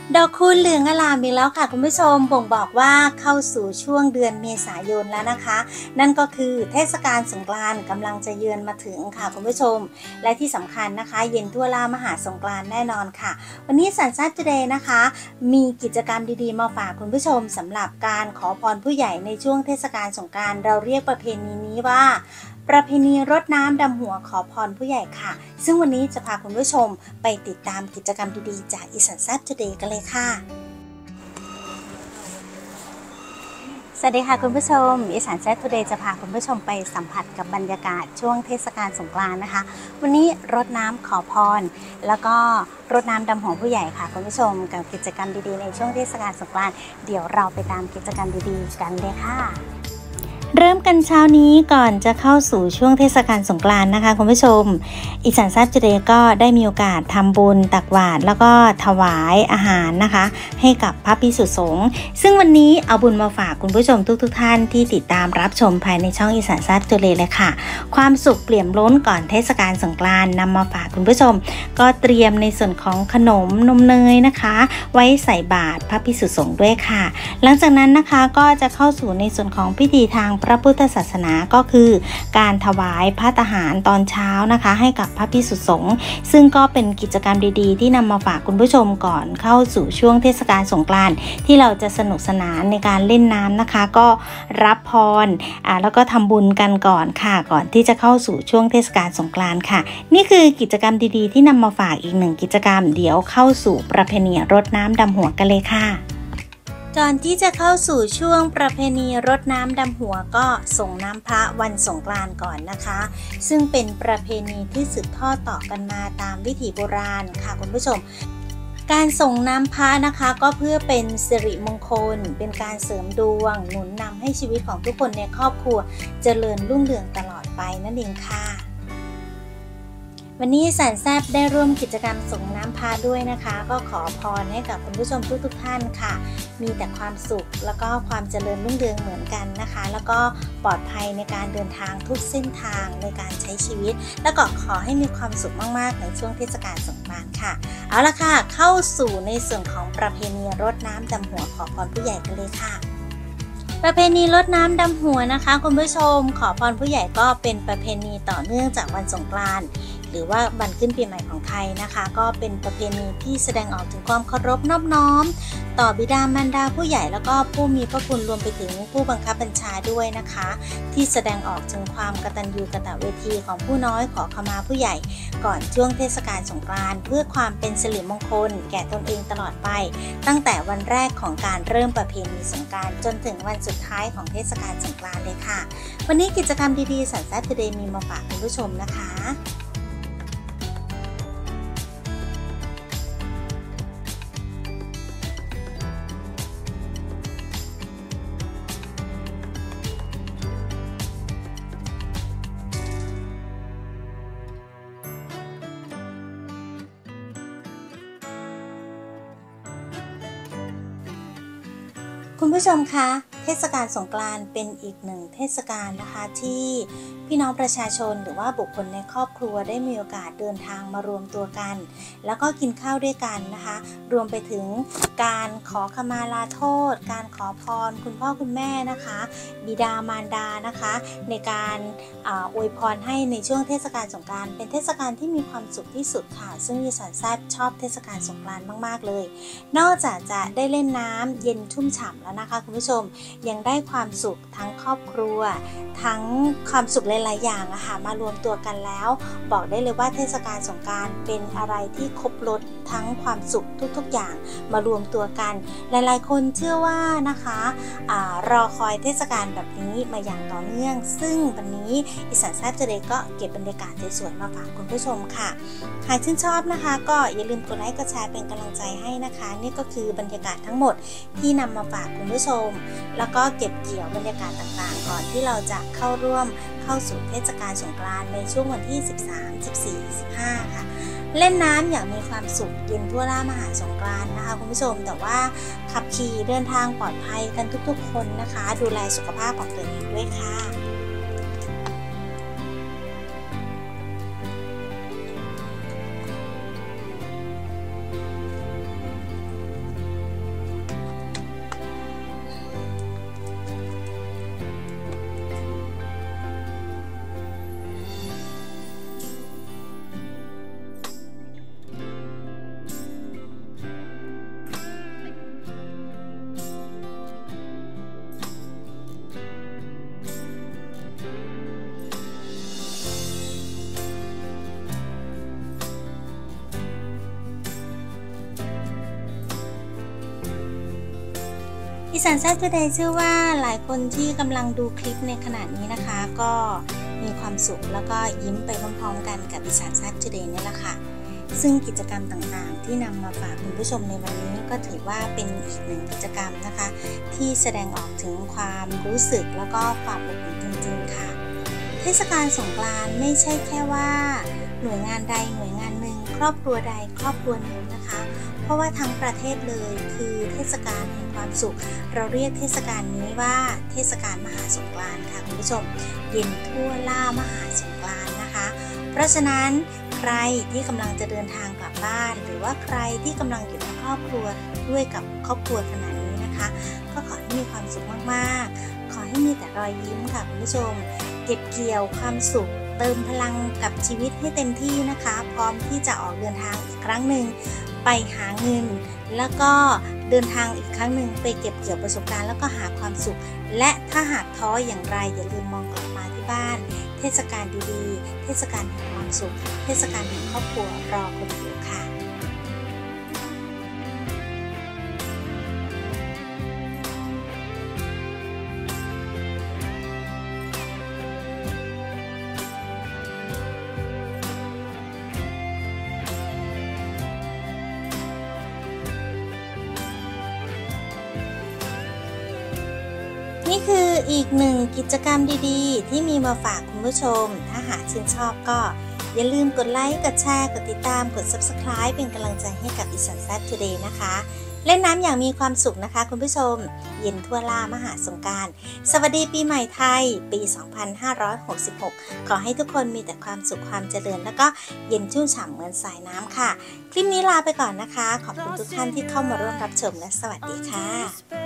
ดอกคูณเหลืองอลามอีกแล้วค่ะคุณผู้ชมบ่งบอกว่าเข้าสู่ช่วงเดือนเมษายนแล้วนะคะนั่นก็คือเทศกาลสงกรานต์กำลังจะเยือนมาถึงค่ะคุณผู้ชมและที่สำคัญนะคะเย็นทั่วล่ามหาสงกรานต์แน่นอนค่ะวันนี้สันซัดเดย์นะคะมีกิจกรรมดีๆมาฝากคุณผู้ชมสำหรับการขอพรผู้ใหญ่ในช่วงเทศกาลสงกรานต์เราเรียกประเพณีนี้ว่าประเพณีรดน้ำดำหัวขอพรผู้ใหญ่ค่ะซึ่งวันนี้จะพาคุณผู้ชมไปติดตามกิจกรรมดีๆจากอีสานแซ่บทูเดย์กันเลยค่ะสวัสดีค่ะคุณผู้ชมอีสานแซ่บทูเดย์จะพาคุณผู้ชมไปสัมผัสกับบรรยากาศช่วงเทศกาลสงกรานต์นะคะวันนี้รดน้ำขอพรแล้วก็รดน้ำดำหัวผู้ใหญ่ค่ะคุณผู้ชมกับกิจกรรมดีๆในช่วงเทศกาลสงกรานต์เดี๋ยวเราไปตามกิจกรรมดีๆกันเลยค่ะเริ่มกันเช้านี้ก่อนจะเข้าสู่ช่วงเทศกาลสงกรานต์นะคะคุณผู้ชมอีสานแซ่บทูเดย์ก็ได้มีโอกาสทำบุญตักบาตรแล้วก็ถวายอาหารนะคะให้กับพระภิกษุสงฆ์ซึ่งวันนี้เอาบุญมาฝากคุณผู้ชมทุกท่านที่ติดตามรับชมภายในช่องอีสานแซ่บทูเดย์เลยค่ะความสุขเปี่ยมล้นก่อนเทศกาลสงกรานต์นำมาฝากคุณผู้ชมก็เตรียมในส่วนของขนมนมเนยนะคะไว้ใส่บาตรพระภิกษุสงฆ์ด้วยค่ะหลังจากนั้นนะคะก็จะเข้าสู่ในส่วนของพิธีทางพระพุทธศาสนาก็คือการถวายภัตตาหารตอนเช้านะคะให้กับพระภิกษุสงฆ์ซึ่งก็เป็นกิจกรรมดีๆที่นำมาฝากคุณผู้ชมก่อนเข้าสู่ช่วงเทศกาลสงกรานต์ที่เราจะสนุกสนานในการเล่นน้ำนะคะก็รับพรแล้วก็ทำบุญกันก่อนค่ะก่อนที่จะเข้าสู่ช่วงเทศกาลสงกรานต์ค่ะนี่คือกิจกรรมดีๆที่นำมาฝากอีกหนึ่งกิจกรรมเดี๋ยวเข้าสู่ประเพณีรดน้ำดำหัวกันเลยค่ะก่อนที่จะเข้าสู่ช่วงประเพณีรดน้ำดำหัวก็ส่งน้ำพระวันสงกรานต์ก่อนนะคะซึ่งเป็นประเพณีที่สืบทอดต่อกันมาตามวิถีโบราณค่ะคุณผู้ชมการส่งน้ำพระนะคะก็เพื่อเป็นสิริมงคลเป็นการเสริมดวงหนุนนำให้ชีวิตของทุกคนในครอบครัวเจริญรุ่งเรืองตลอดไปนั่นเองค่ะวันนี้แสนแซ่บได้ร่วมกิจกรรมส่งน้ำพระด้วยนะคะก็ขอพรให้กับคุณผู้ชมทุกท่านค่ะมีแต่ความสุขแล้วก็ความเจริญรุ่งเรืองเหมือนกันนะคะแล้วก็ปลอดภัยในการเดินทางทุกเส้นทางในการใช้ชีวิตแล้วก็ขอให้มีความสุขมากๆในช่วงเทศกาลสงกรานต์ค่ะเอาละค่ะเข้าสู่ในส่วนของประเพณีรดน้ำดำหัวขอพรผู้ใหญ่กันเลยค่ะประเพณีรดน้ำดำหัวนะคะคุณผู้ชมขอพรผู้ใหญ่ก็เป็นประเพณีต่อเนื่องจากวันสงกรานต์หรือว่าวันขึ้นปีใหม่ของไทยนะคะก็เป็นประเพณีที่แสดงออกถึงความเคารพนอบน้อมต่อบิดามารดาผู้ใหญ่แล้วก็ผู้มีพระคุณรวมไปถึงผู้บังคับบัญชาด้วยนะคะที่แสดงออกถึงความกตัญญูกตเวทีของผู้น้อยขอขมาผู้ใหญ่ก่อนช่วงเทศกาลสงกรานต์เพื่อความเป็นสิริมงคลแก่ตนเองตลอดไปตั้งแต่วันแรกของการเริ่มประเพณีสงกรานต์จนถึงวันสุดท้ายของเทศกาลสงกรานต์เลยค่ะวันนี้กิจกรรมดีๆสันแซ่บทูเดย์มีมาฝากคุณผู้ชมนะคะคุณผู้ชมคะเทศกาลสงกรานต์เป็นอีกหนึ่งเทศกาลนะคะที่พี่น้องประชาชนหรือว่าบุคคลในครอบครัวได้มีโอกาสเดินทางมารวมตัวกันแล้วก็กินข้าวด้วยกันนะคะรวมไปถึงการขอขมาลาโทษการขอพรคุณพ่อคุณแม่นะคะบิดามารดานะคะในการอวยพรให้ในช่วงเทศกาลสงกรานต์เป็นเทศกาลที่มีความสุขที่สุดค่ะซึ่งดิฉันแซ่บชอบเทศกาลสงกรานต์มากๆเลยนอกจากจะได้เล่นน้ำเย็นชุ่มฉ่ำแล้วนะคะคุณผู้ชมยังได้ความสุขทั้งครอบครัวทั้งความสุขหลายๆอย่างอะค่ะมารวมตัวกันแล้วบอกได้เลยว่าเทศกาลสงกรานต์เป็นอะไรที่ครบรสทั้งความสุขทุกๆอย่างมารวมตัวกันหลายๆคนเชื่อว่านะคะรอคอยเทศกาลแบบนี้มาอย่างต่อเนื่องซึ่งวันนี้อีสานแซ่บทูเดย์ก็เก็บบรรยากาศสวยๆมาฝากคุณผู้ชมค่ะหากชื่นชอบนะคะก็อย่าลืมกดไลค์กดแชร์เป็นกำลังใจให้นะคะนี่ก็คือบรรยากาศทั้งหมดที่นำมาฝากคุณผู้ชมแล้วก็เก็บเกี่ยวบรรยากาศต่างๆก่อนที่เราจะเข้าสู่เทศกาลสงกรานต์ในช่วงวันที่13 14 15ค่ะเล่นน้ำอย่างมีความสุขเย็นทั่วล่ามหาสงกรานต์นะคะคุณผู้ชมแต่ว่าขับขี่เดินทางปลอดภัยกันทุกๆคนนะคะดูแลสุขภาพของตัวเองด้วยค่ะอีสานแซ่บทูเดย์เชื่อว่าหลายคนที่กำลังดูคลิปในขณะนี้นะคะก็มีความสุขแล้วก็ยิ้มไปพร้อมๆกันกับอีสานแซ่บทูเดย์นี่แหละค่ะซึ่งกิจกรรมต่างๆที่นำมาฝากคุณผู้ชมในวันนี้ก็ถือว่าเป็นอีกหนึ่งกิจกรรมนะคะที่แสดงออกถึงความรู้สึกแล้วก็ความอบอุ่นจริงๆค่ะเทศกาลสงกรานต์ไม่ใช่แค่ว่าหน่วยงานใดหน่วยงานหนึ่งครอบครัวใดครอบครัวหนึ่งนะคะเพราะว่าทั้งประเทศเลยคือเทศกาลแห่งความสุขเราเรียกเทศกาลนี้ว่าเทศกาลมหาสงกรานต์ค่ะคุณผู้ชมเย็นทั่วล่ามหาสงกรานต์นะคะเพราะฉะนั้นใครที่กำลังจะเดินทางกลับบ้านหรือว่าใครที่กำลังอยู่ในครอบครัวด้วยกับครอบครัวขณะนี้นะคะก็ขอให้มีความสุขมากๆขอให้มีแต่รอยยิ้มค่ะคุณผู้ชมเก็บเกี่ยวความสุขเติมพลังกับชีวิตให้เต็มที่นะคะพร้อมที่จะออกเดินทางอีกครั้งหนึ่งไปหาเงินแล้วก็เดินทางอีกครั้งหนึ่งไปเก็บเกี่ยวประสบการณ์แล้วก็หาความสุขและถ้าหากท้ออย่างไรอย่าลืมมองกลับมาที่บ้านเทศกาลดีๆเทศกาลแห่งความสุขเทศกาลแห่งครอบครัวรอคุณอยู่ค่ะนี่คืออีกหนึ่งกิจกรรมดีๆที่มีมาฝากคุณผู้ชมถ้าหากชื่นชอบก็อย่าลืมกดไลค์กดแชร์กดติดตามกด Subscribe เป็นกำลังใจให้กับอีสานแซ่บ Today นะคะเล่นน้ำอย่างมีความสุขนะคะคุณผู้ชมเย็นทั่วล่ามหาสงกรานต์สวัสดีปีใหม่ไทยปี 2566 ขอให้ทุกคนมีแต่ความสุขความเจริญแล้วก็เย็นชุ่มฉ่ำเหมือนสายน้ำค่ะคลิปนี้ลาไปก่อนนะคะขอบคุณทุกท่านที่เข้ามาร่วมรับชมและสวัสดีค่ะ